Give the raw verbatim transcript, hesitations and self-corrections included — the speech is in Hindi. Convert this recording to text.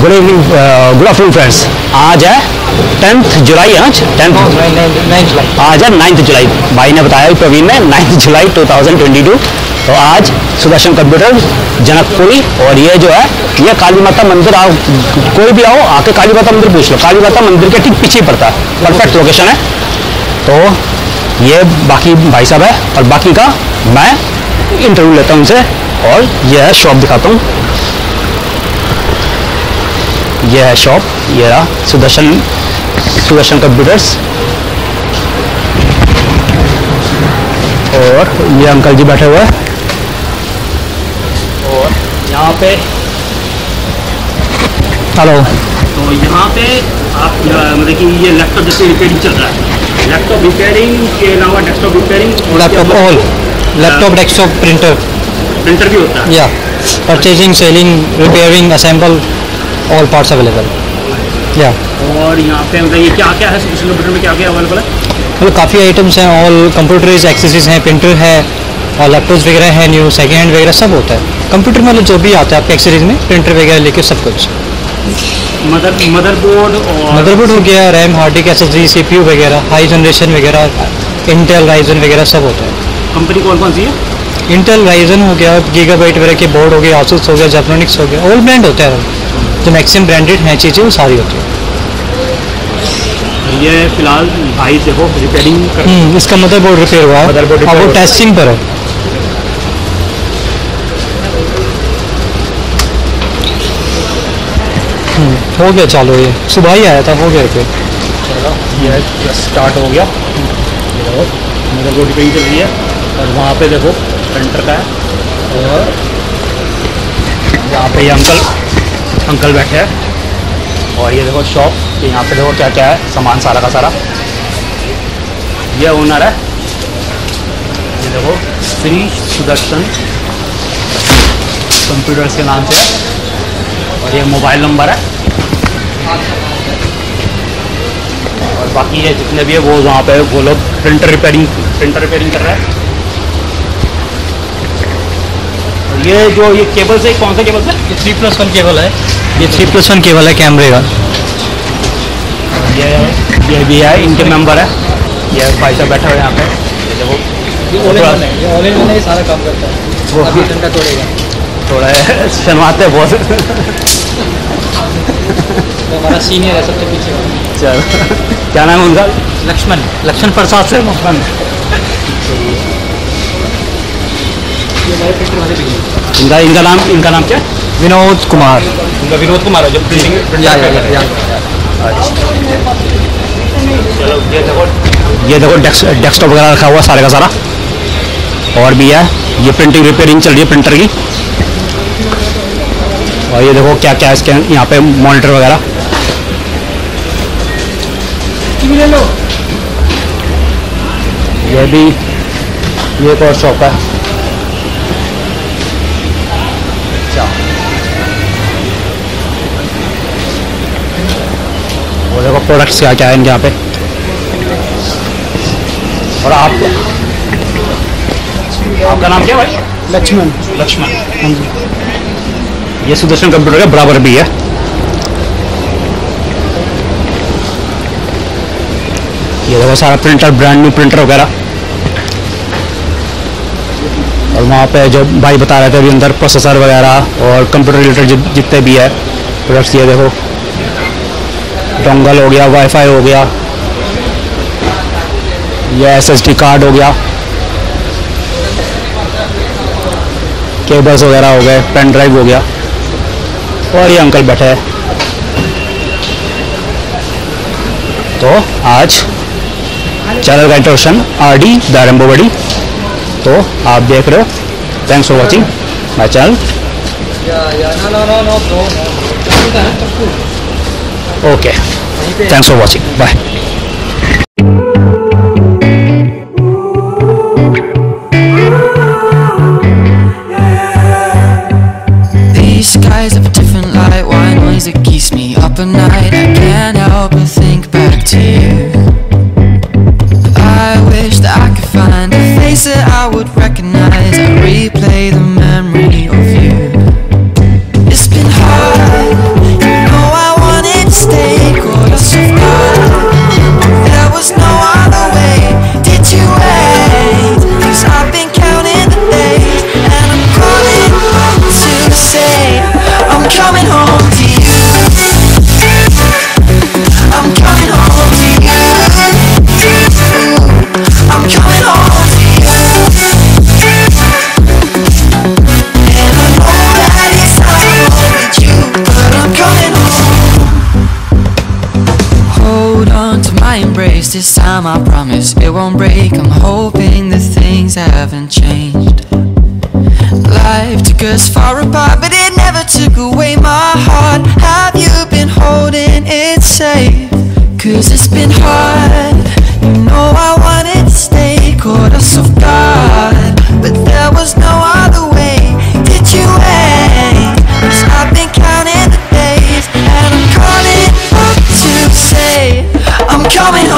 Good evening, good afternoon friends. आज है टेंथ जुलाई, आज टेंथ नाइन्थ जुलाई आज है नाइन्थ जुलाई। भाई ने बताया प्रवीण ने ninth July two thousand twenty two. तो आज सुदर्शन कंप्यूटर जनकपुरी, और ये जो है ये काली माता मंदिर, आओ कोई भी आओ आके काली माता मंदिर पूछ लो, काली माता मंदिर के ठीक पीछे ही पड़ता है, परफेक्ट लोकेशन है। तो ये बाकी भाई साहब है और बाकी का मैं इंटरव्यू लेता हूँ उनसे, और ये है शॉप दिखाता हूँ। ये है शॉप, ये रहा सुदर्शन सुदर्शन कंप्यूटर्स। और ये अंकल जी बैठे हुए हैं, और यहाँ पे हेलो। तो यहाँ पे आप मतलब कि ये लैपटॉप जैसे रिपेयरिंग चल रहा है, लैपटॉप रिपेयरिंग के अलावा desktop repairing, laptop all laptop desktop printer printer भी होता है। या purchasing, selling, repairing, assemble, all parts available. या और यहाँ पे मतलब ये क्या क्या है सुदर्शन कंप्यूटर में, क्या क्या अवेलेबल है? मतलब काफ़ी आइटम्स हैं, ऑल कंप्यूटराइज एक्सेसरीज हैं, प्रिंटर है और लैपटॉप्स वगैरह है, न्यू सेकेंड हैंड वगैरह सब होता है। कंप्यूटर में जो भी आता है आपके एक्सेसरीज में, प्रिंटर वगैरह लेके सब कुछ। मदर मदरबोर्ड और मदरबोर्ड हो गया, RAM, hard disk, SSD, CPU वगैरह, हाई जनरेशन वगैरह, इंटेल राइजन वगैरह सब होता है। कंपनी कौन कौन सी है? इंटेल राइजन हो गया, गीगाबाइट वगैरह के बोर्ड हो गए, आसूस हो गया, जेब्रानिक्स हो गया, ऑल ब्रांड होता है। जो मैक्सिमम ब्रांडेड हैं चीज़ें वो सारी होती है। ये फिलहाल भाई देखो रिपेयरिंग कर, इसका मदरबोर्ड रिपेयर हुआ है, मदरबोर्ड अब वो टेस्टिंग पर है। हो गया चालू, ये सुबह ही आया था, हो गया रिपेयर। चलो ये स्टार्ट हो गया। ये देखो मदरबोर्ड रिपेयरिंग चल रही है, और वहाँ पे देखो प्रिंटर का है, और यहाँ पे ये अंकल अंकल बैठे हैं, और ये देखो शॉप, ये यहाँ पे देखो क्या क्या है सामान सारा का सारा। ये ओनर है, ये देखो श्री सुदर्शन कंप्यूटर्स के नाम से है, और ये मोबाइल नंबर है। और बाकी ये जितने भी है वो वहाँ पे वो लोग प्रिंटर रिपेयरिंग प्रिंटर रिपेयरिंग कर रहे हैं। ये जो ये केबल से कौन सा केबल है? ये थ्री प्लस वन केबल है, ये थ्री प्लस वन केबल है कैमरे का। ये ये भी है, इनके मेंबर है। ये भाई साहब बैठा हुआ है यहाँ पे, ये देखो ये ऑल इन वन है, ये ऑल इन वन है, ये सारा काम करता है। वो अभी घंटा तोड़ेगा, थोड़ा शर्माते बहुत। तो हमारा सीनियर है सबसे पीछे वाला। चलो क्या नाम है उनका? लक्ष्मण लक्ष्मण प्रसाद से मोहन। इनका इनका नाम इनका नाम क्या? विनोद कुमार। इनका विनोद कुमार है जो प्रिंटिंग। या या या चलो ये देखो ये देखो डेस्कटॉप वगैरह रखा हुआ सारे का सारा, और भी है। ये प्रिंटिंग रिपेयरिंग चल रही है प्रिंटर की, और ये देखो क्या क्या है इसके यहाँ पे मॉनिटर वगैरह। ये भी ये एक और शॉप है। अच्छा, वो देखो प्रोडक्ट्स क्या क्या है इनके यहाँ पे। और आप आपका नाम क्या भाई? लक्ष्मण। लक्ष्मण, हाँ जी। ये सुदर्शन कंप्यूटर के बराबर भी है। ये देखो सारा प्रिंटर, ब्रांड न्यू प्रिंटर वगैरह। और वहाँ पे जो भाई बता रहे थे अभी अंदर प्रोसेसर वगैरह और कंप्यूटर रिलेटेड जितने भी है प्रोडक्ट्स। ये देखो डोंगल हो गया, वाईफाई हो गया, ये एसएसडी कार्ड हो गया, केबल्स वगैरह हो गए, पेन ड्राइव हो गया। और ये अंकल बैठे हैं। तो आज चैनल का introduction R D the Rambo buddy. तो आप देख रहे हो, thanks for watching my channel. Okay, thanks for watching, bye. Skies of a different light, why noise that keeps me up at night? I can't help but think back to you. I wish that I could find a face that I would recognize. I replay the memory of you. It's been hard, you know time, I promise it won't break. I'm hoping that things haven't changed. Life took us far apart, but it never took away my heart. Have you been holding it safe? Cause it's been hard. You know I wanted to stay, caught us off guard, but there was no other way. Did you wait? Cause I've been counting the days, and I'm calling up to say I'm coming home.